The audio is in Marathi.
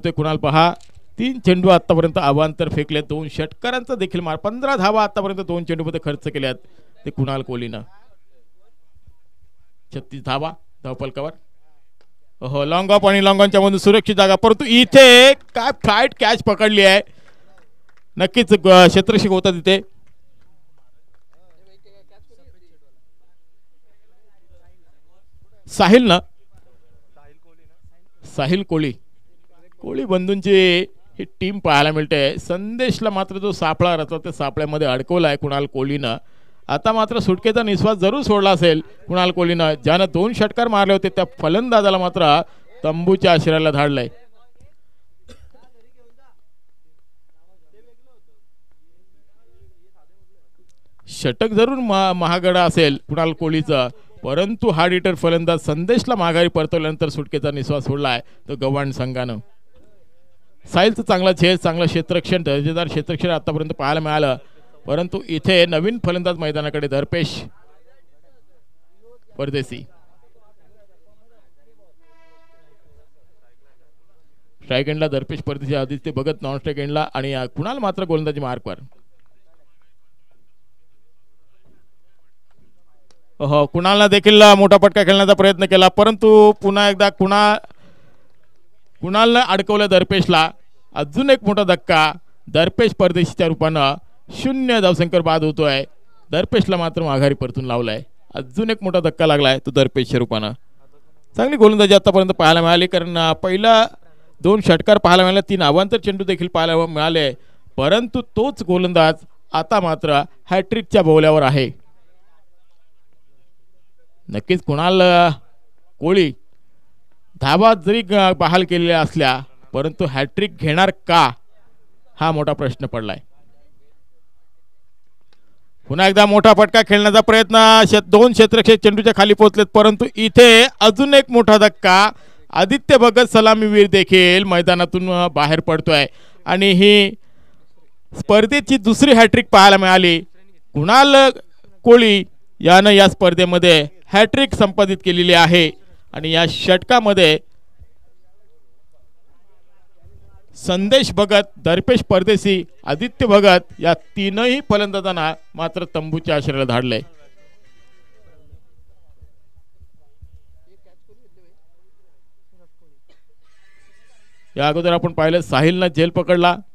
करतोय कुणाल पहा. 3 चेंडू आतापर्यंत अवांतर फेकले, 2 षटकारांचा देखील मार, 15 धावा आतापर्यंत 2 चेंडूमध्ये खर्च केल्यात ते कुणाल कोहलीनं. 36 धावा धावफलकावर. हो लॉंग ऑफ आणि लॉंग ऑनच्या मधून सुरक्षित जागा, परंतु इथे काय फ्लाइट कॅच पकडली आहे. नक्कीच क्षेत्ररक्षक होता तिथे. साहिल कोहली बंधूंची ही टीम पाहायला मिळते. संदेशला मात्र जो सापळा रचला त्या सापळ्यामध्ये अडकवला आहे कुणाल कोहलीनं. आता मात्र सुटकेचा निश्वास जरूर सोडला असेल कुणाल कोहलीनं, ज्यानं 2 षटकार मारले होते त्या फलंदाजाला मात्र तंबूच्या आश्रयाला धाडलंय. षटक जरूर महागडा असेल कुणाल कोहलीचा, परंतु हार्ड हिटर फलंदाज संदेशला माघारी परतवल्यानंतर सुटकेचा निश्वास सोडलाय तो गव्हाण संघानं. साहिलचं चांगला झेल, चांगलं क्षेत्ररक्षण, दर्जेदार क्षेत्ररक्षण आतापर्यंत पाहायला मिळालं, परंतु इथे नवीन फलंदाज मैदानाकडे दर्पेश परदेशी. स्ट्राईक एंडला दर्पेश परदेशी, आदित्य भगत नॉन स्ट्राईक एंडला आणि कुणाल मात्र गोलंदाजी मार्कवर. हो कुणालला देखील मोठा फटका खेळण्याचा प्रयत्न केला, परंतु पुन्हा एकदा कुणालनं अडकवलं दर्पेशला. अजून एक मोठा धक्का दर्पेश परदेशीच्या रूपानं 0 धावसंख्येवर बाद होतोय. दर्पेशला मात्र माघारी परतून लावलाय. अजून एक मोठा धक्का लागलाय तो दर्पेशच्या रूपानं. चांगली गोलंदाजी आतापर्यंत पाहायला मिळाली, कारण पहिला 2 षटकार पाहायला मिळाले, 3 अवांतर चेंडू देखील पाहायला मिळाले, परंतु तोच गोलंदाज आता मात्र हॅट्रिकच्या बोल्यावर आहे. नक्कीच कुणाल कोहली धावा जरी बहाल केलेल्या असल्या, परंतु हॅट्रिक घेणार का हा मोठा प्रश्न पडलाय. पुन्हा एकदा मोठा फटका खेळण्याचा प्रयत्न, 2 क्षेत्ररक्षक चेंडूच्या खाली पोहोचलेत, परंतु इथे अजून एक मोठा धक्का. आदित्य भगत सलामीवीर देखील मैदानातून बाहेर पडतोय आणि ही स्पर्धेची दुसरी हॅट्रिक पाहायला मिळाली. कुणाल कोहली यानं या स्पर्धेमध्ये हॅट्रिक संपादित केलेली आहे आणि या षटकामध्ये संदेश भगत, दर्पेश परदेशी, आदित्य भगत या तीनही फलंदाजांना मात्र तंबूच्या आश्रयाला धाडले. या अगोदर आपण पाहिलं साहिलनं झेल पकडला,